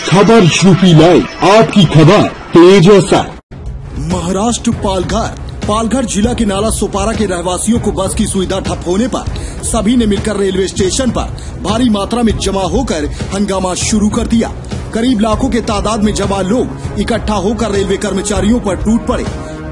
खबर UP live, आपकी खबर तेज ऐसा। महाराष्ट्र पालघर जिला के नाला सोपारा के रहवासियों को बस की सुविधा ठप होने पर सभी ने मिलकर रेलवे स्टेशन पर भारी मात्रा में जमा होकर हंगामा शुरू कर दिया। करीब लाखों के तादाद में जमा लोग इकट्ठा होकर रेलवे कर्मचारियों पर टूट पड़े।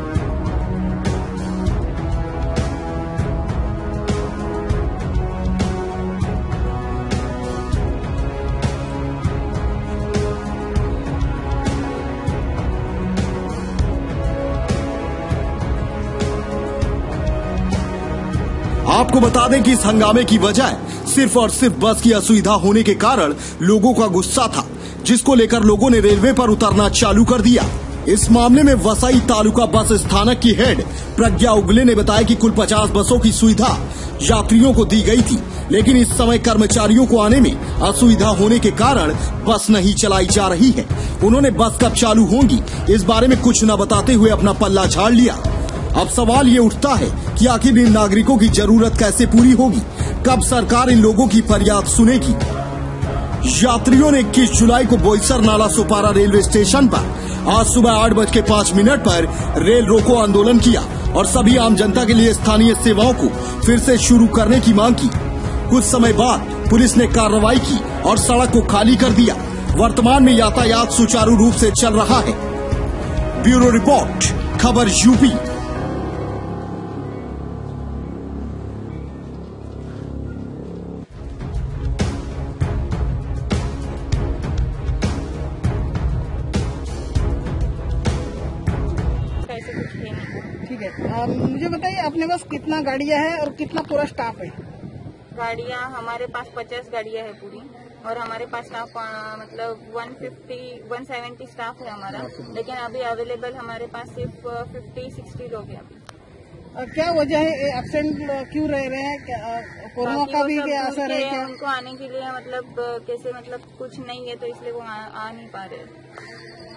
आपको बता दें कि इस हंगामे की वजह सिर्फ और सिर्फ बस की असुविधा होने के कारण लोगों का गुस्सा था, जिसको लेकर लोगों ने रेलवे पर उतरना चालू कर दिया। इस मामले में वसई तालुका बस स्थानक की हेड प्रज्ञा उगले ने बताया कि कुल 50 बसों की सुविधा यात्रियों को दी गई थी, लेकिन इस समय कर्मचारियों को आने में असुविधा होने के कारण बस नहीं चलाई जा रही है। उन्होंने बस कब चालू होंगी इस बारे में कुछ न बताते हुए अपना पल्ला झाड़ लिया। अब सवाल ये उठता है कि आखिर इन नागरिकों की जरूरत कैसे पूरी होगी, कब सरकार इन लोगों की फरियाद सुनेगी। यात्रियों ने 21 जुलाई को बोईसर नाला सोपारा रेलवे स्टेशन पर आज सुबह 8:05 पर रेल रोको आंदोलन किया और सभी आम जनता के लिए स्थानीय सेवाओं को फिर से शुरू करने की मांग की। कुछ समय बाद पुलिस ने कार्रवाई की और सड़क को खाली कर दिया। वर्तमान में यातायात सुचारू रूप से चल रहा है। ब्यूरो रिपोर्ट, खबर यूपी। ठीक है, मुझे बताइए अपने पास कितना गाड़ियां हैं और कितना पूरा स्टाफ है? गाड़ियां हमारे पास 50 गाड़ियां है पूरी, और हमारे पास स्टाफ मतलब 170 स्टाफ है हमारा, लेकिन अभी अवेलेबल हमारे पास सिर्फ 50-60 लोग हैं अभी। क्या वजह है, एब्सेंट क्यों रह रहे हैं? कोरोना का भी क्या असर है क्या? उनको आने के लिए मतलब कैसे, मतलब कुछ नहीं है तो इसलिए वो आ नहीं पा रहे।